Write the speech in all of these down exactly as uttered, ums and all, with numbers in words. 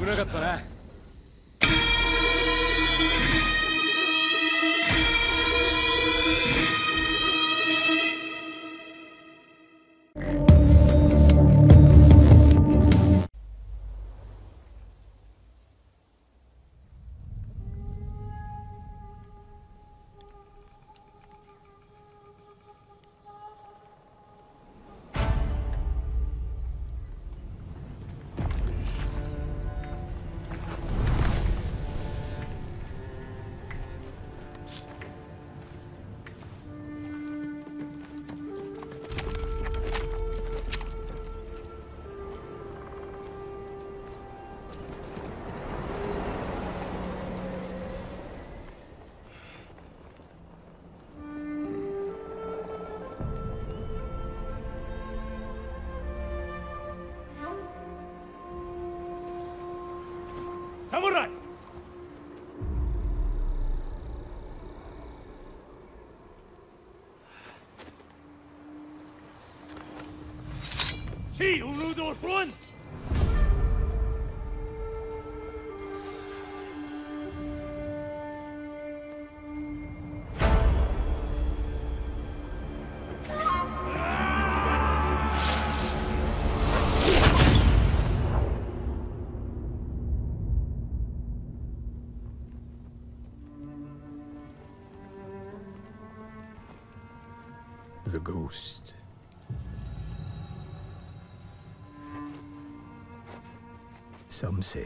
なかったな。Samurai! See, Urudo front! The ghost. Some say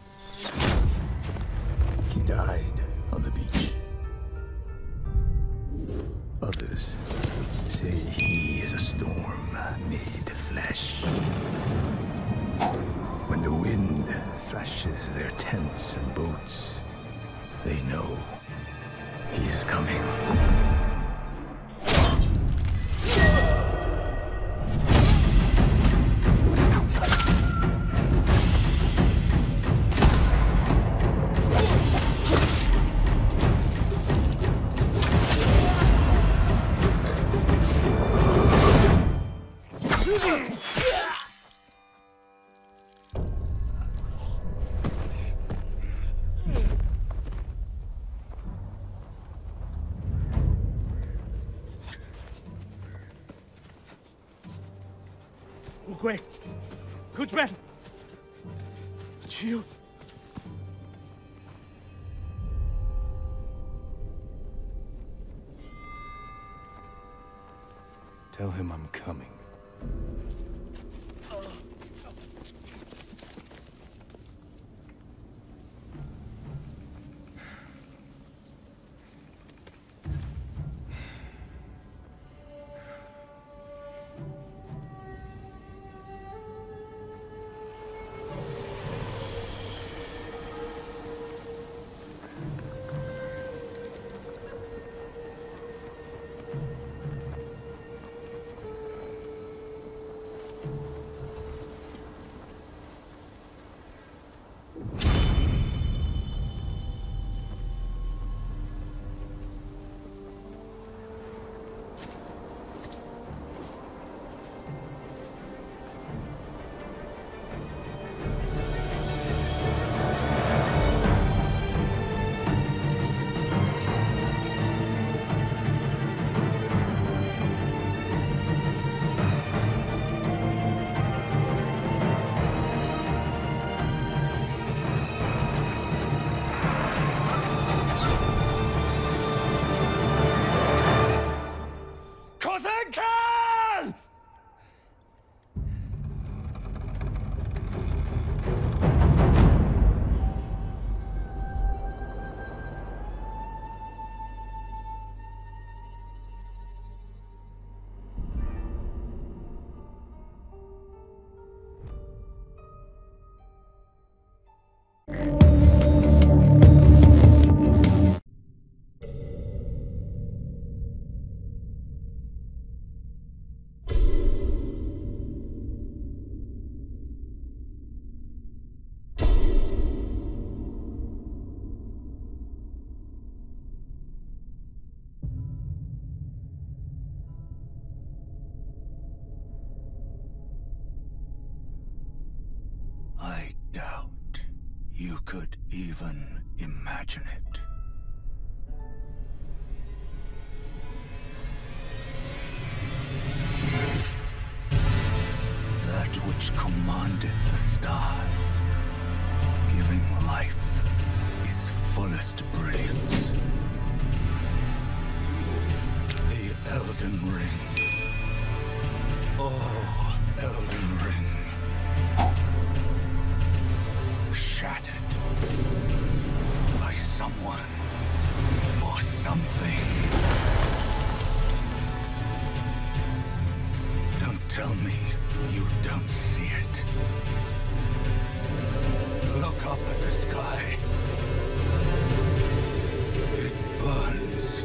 he died on the beach. Others say he is a storm made flesh. When the wind thrashes their tents and boats, they know he is coming. Ukwe, Kuchman, Chiu. Tell him I'm coming. could even imagine it. That which commanded the stars, giving life its fullest brilliance. The Elden Ring. Oh, Elden Ring. Shattered by someone or something. Don't tell me you don't see it. Look up at the sky. It burns.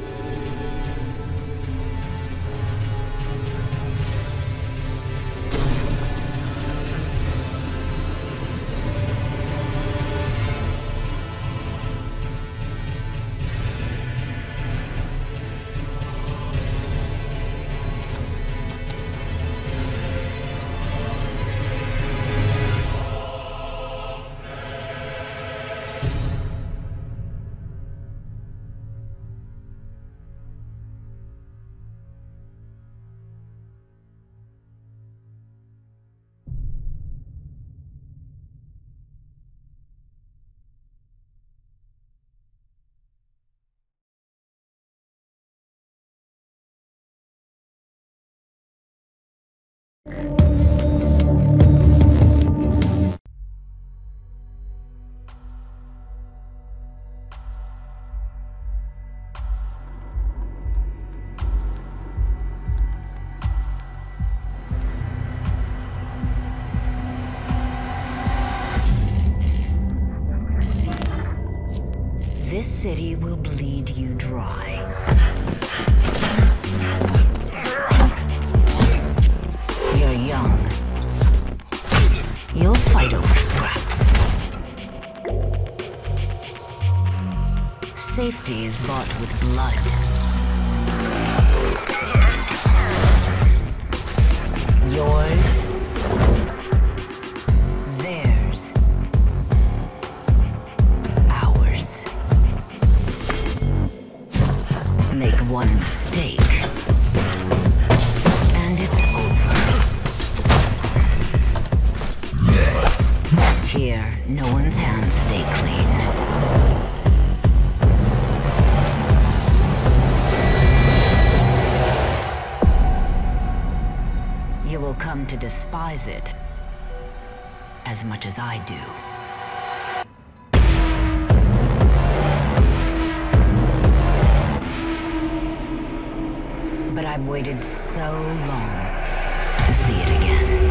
This city will bleed you dry. You're young. You'll fight over scraps. Safety is bought with blood. Yours. Theirs. Ours. Make one mistake, and it's over. Here, no one's hands stay clean. You will come to despise it as much as I do. But I've waited so long to see it again.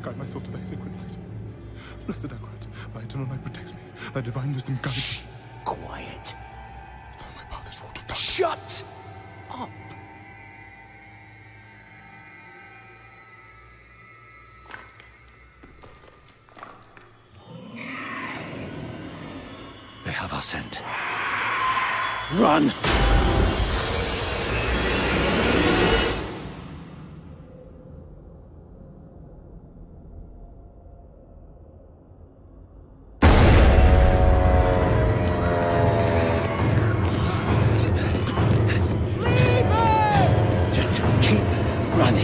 guide my soul to thy sacred light. Blessed Akarat, thy eternal light protects me. Thy divine wisdom guides me. Quiet. Thou my path is wrought of darkness. Shut up. They have our scent. Run! Just keep running.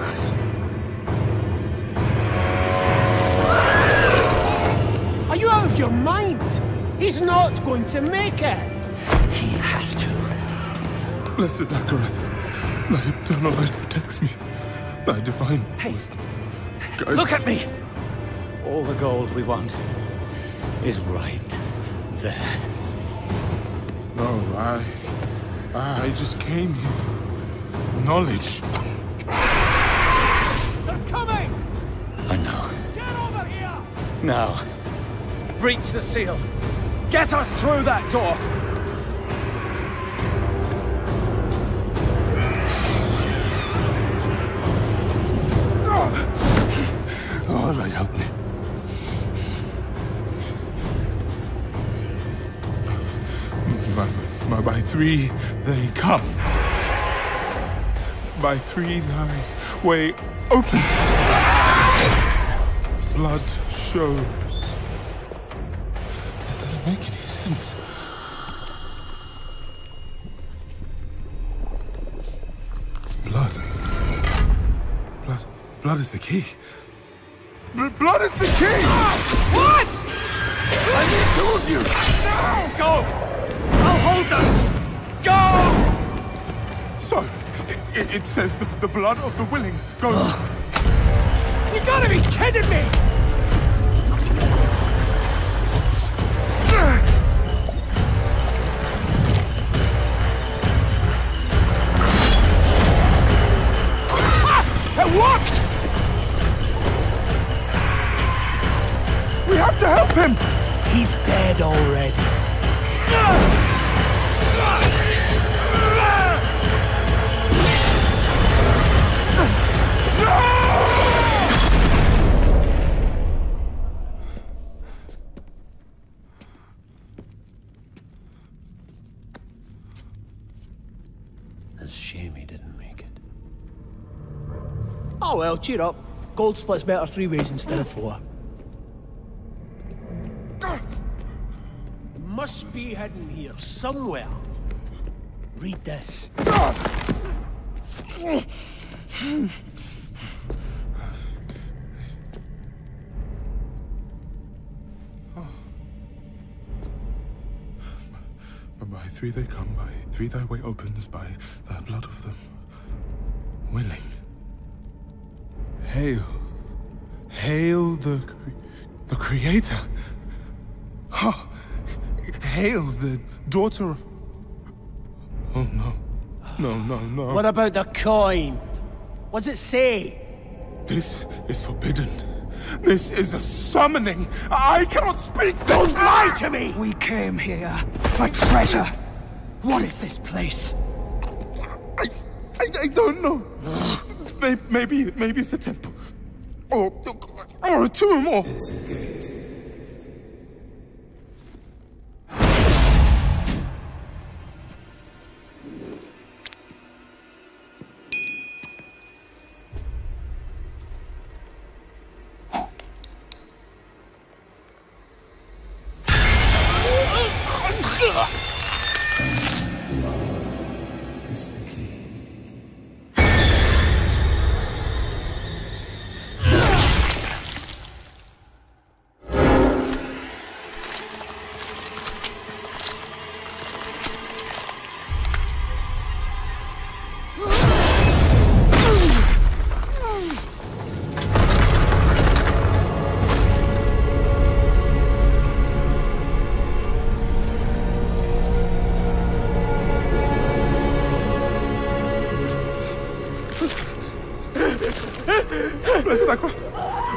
Are you out of your mind? He's not going to make it. He has to. Blessed Akarat, thy eternal light protects me. Thy divine Hey, wisdom guides look at me! All the gold we want is right there. No, I... I just came here for knowledge. They're coming! I know. Get over here! Now, breach the seal. Get us through that door! Oh, Lord, help me. By, by, by three, they come. By three, thy way opens. Blood shows. This doesn't make any sense. Blood. Blood. Blood is the key. Bl- blood is the key! What? I need two of you! No! Go! I'll hold them! Go! So, it, it says the, the blood of the willing goes... You gotta be kidding me! Ah! It worked! We have to help him! He's dead already. It's a shame he didn't make it. Oh well, cheer up. Gold splits better three ways instead of four. Must be hidden here somewhere. Read this. By three they come, by three thy way opens, by the blood of them willing. Hail. Hail the, cre the Creator. Oh, hail the daughter of... Oh, no. No, no, no. What about the coin? What's it say? This is forbidden. This is a summoning. I cannot speak. Don't lie to me! We came here for treasure. What is this place? I, I, I don't know. maybe, maybe, maybe it's a temple, or, or a tomb, or. It's a gate.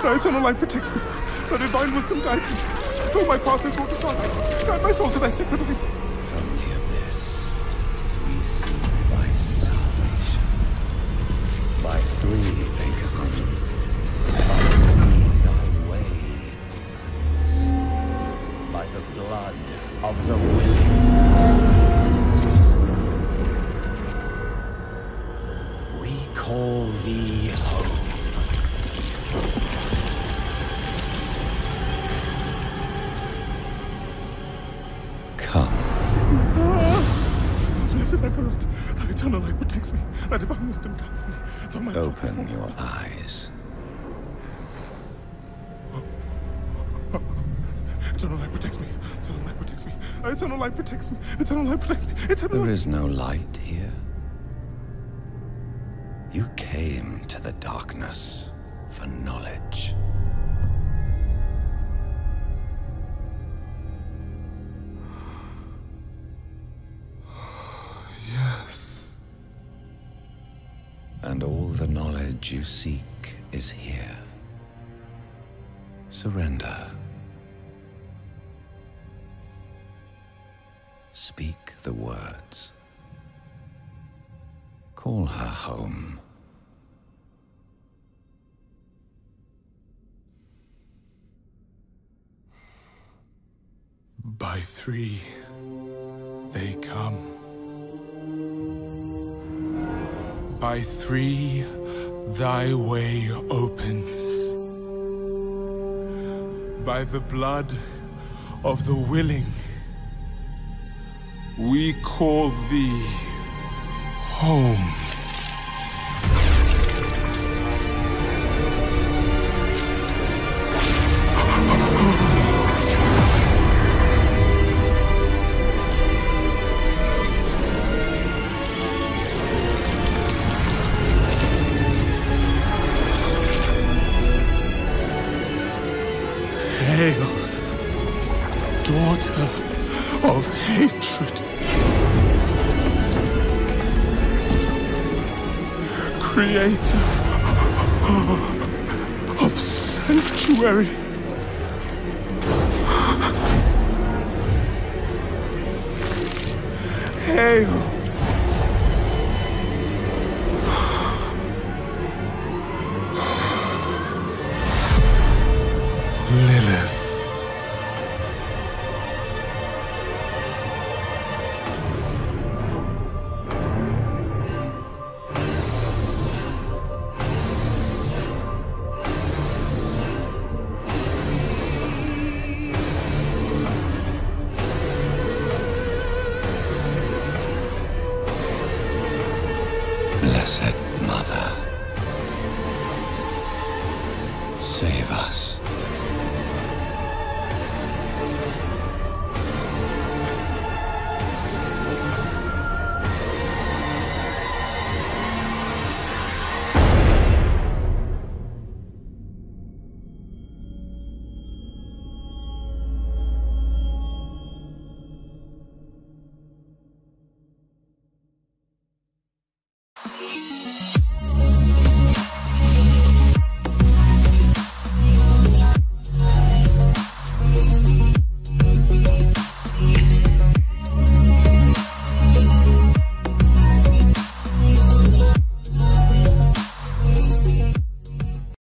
Thy eternal light protects me. Thy divine wisdom guides me. Though my path is wrought to darkness, guide my soul to thy sacred ways. From near this, we see thy salvation. By three they come. By three thy ways. By the blood of the willing. We call thee home. Come. Blessed Emperor, thy eternal light protects me. Thy divine wisdom guides me. Though my path is Open wrought- your eyes. Eternal light protects me. Eternal light protects me. Thy eternal light protects me. Eternal light protects me. Eternal There light. is no light here. You came to the darkness for knowledge. Yes. And all the knowledge you seek is here. Surrender. Speak the words. Call her home. By three, they come. By three, thy way opens. By the blood of the willing, we call thee home. Hail, daughter of hatred. Creator of sanctuary. Hail, Lilith. Blessed